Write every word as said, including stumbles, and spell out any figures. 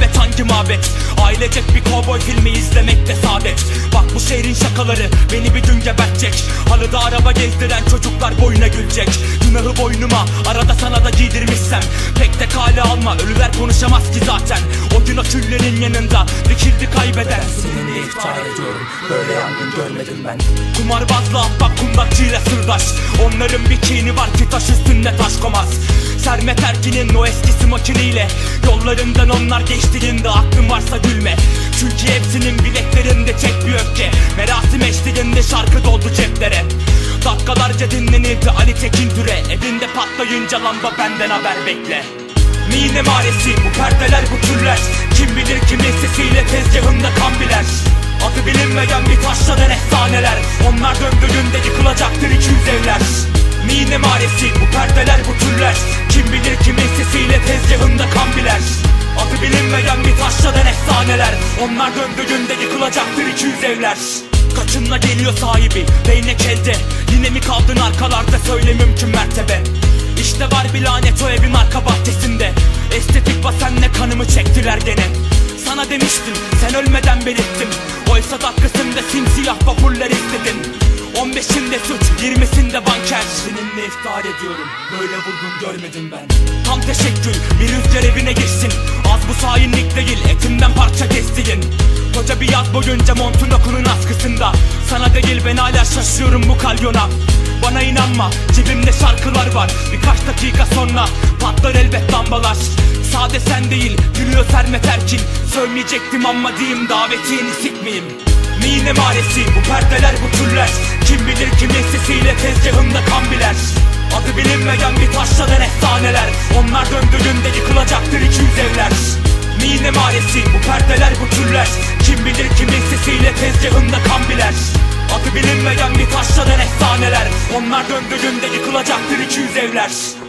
cennet hangi mabet? Ailecek bir kovboy filmi izlemekte saadet. Bak bu şehrin şakaları beni bir gün gebertecek. Halıda araba gezdiren çocuklar boyuna gülecek. Günahı boynuma arada sana da giydirmişsem pek de kale alma, ölüler konuşamaz ki zaten. O gün o küllerin yanında dikildi kaybeden. Seninle iftihar ediyorum, böyle yangın görmedim ben. Kumarbazla ahbap kundakçıyla sırdaş. Onların bir kini var ki taş üstünde taş komaz. Sermet Erkin'in o eskisi makiniyle yollarından onlar geçtiğinde aklın varsa gülme. Çünkü hepsinin bileklerinde çek bir öfke. Merasim eşliğinde şarkı doldu ceplere. Dakikalarca dinlenirdi Ali Tekin Türe. Evinde patlayınca lamba benden haber bekle. Mine maresi bu perdeler bu türler. Kim bilir kimin sesiyle tezgahında kan biler. Adı bilinmeyen bir taşlanan efsaneler. Onlar döndüğünde yıkılacaktır iki yüz evler. Mine maresi bu perdeler bu türler. Kim bilir kimin sesiyle tezgahında kan biler. Adı bilinmeyen bir taşlanan efsaneler. Onlar döndüğünde yıkılacaktır iki yüz evler. Kaçınla geliyor sahibi değnek elde. Yine mi kaldın arkalarda söyle mümkün mertebe. İşte var bir lanet o evin arka bahçesinde. Estetik basenle kanımı çektiler gene. Sana demiştim sen ölmeden belirttim. Oysa dakikasında simsiyah vapurlar istedin. on beşinde suç yirmisinde banker. Seninle iftihar ediyorum, böyle vurgun görmedim ben. Tam teşekkür bir rüzgar evine girsin. Az bu hainlik değil etimden parça kestiğin. Koca bir yaz boyunca montun okulun askısında. Sana değil ben hala şaşıyorum bu kalyona. Bana inanma cebimde şarkılar var. Birkaç dakika sonra patlar elbet lambalar. Sade sen değil gülüyor Sermet Erkin. Sövmeyecektim ama diyeyim davetini sikmeyeyim. Mine maresi bu perdeler bu türler. Kim bilir kimin sesiyle tezgahında kan biler. Adı bilinmeyen bir taşlanan efsaneler. Onlar döndüğünde yıkılacaktır iki yüz evler. Mine maresi bu perdeler bu türler. Kim bilir kimin sesiyle tezgahında kan biler. Adı bilinmeyen bir taşlanan efsaneler. Onlar döndüğünde yıkılacaktır iki yüz evler.